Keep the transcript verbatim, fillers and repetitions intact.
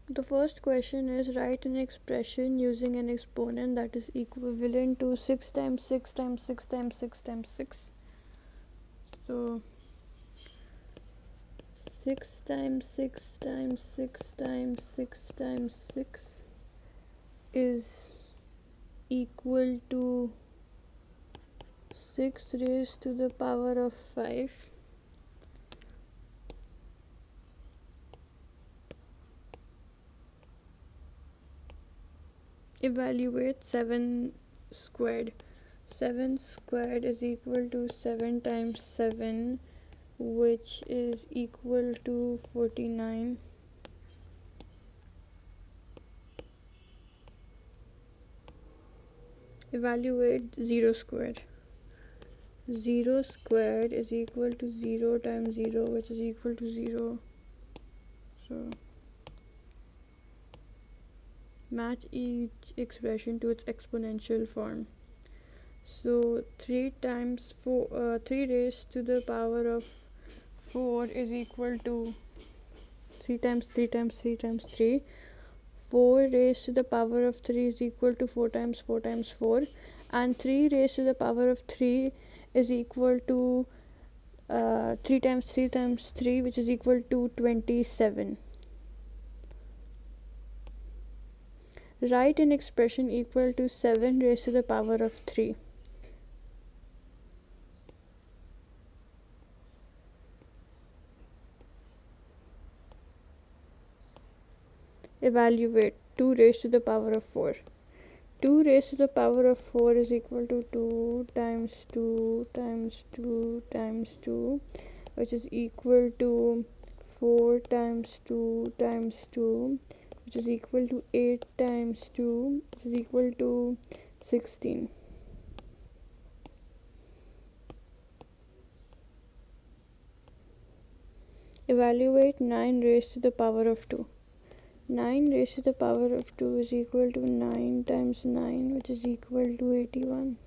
The first question is write an expression using an exponent that is equivalent to six times six times six times six times six. So six times six times six times six times six is equal to six raised to the power of five. Evaluate seven squared. seven squared is equal to seven times seven, which is equal to forty-nine. Evaluate zero squared. zero squared is equal to zero times zero, which is equal to zero. So match each expression to its exponential form. So three times four, uh, three raised to the power of four is equal to three times three times three times three. four raised to the power of three is equal to four times four times four, and three raised to the power of three is equal to uh, three times three times three, which is equal to twenty-seven. Write an expression equal to seven raised to the power of three. Evaluate two raised to the power of four. two raised to the power of four is equal to two times two times two times two, which is equal to four times two times two, which is equal to eight times two, which is equal to sixteen. Evaluate nine raised to the power of two. nine raised to the power of two is equal to nine times nine, which is equal to eighty-one.